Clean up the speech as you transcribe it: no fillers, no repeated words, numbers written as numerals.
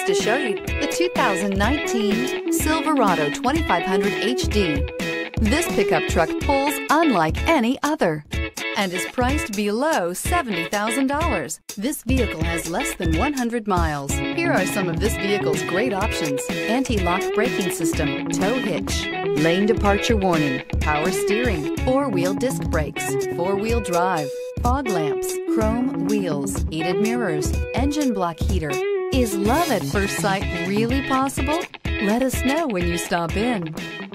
to show you the 2019 Silverado 2500 HD. This pickup truck pulls unlike any other and is priced below $70,000. This vehicle has less than 100 miles. Here are some of this vehicle's great options: anti-lock braking system, tow hitch, lane departure warning, power steering, four-wheel disc brakes, four-wheel drive, fog lamps, chrome wheels, heated mirrors, engine block heater. Is love at first sight really possible? Let us know when you stop in.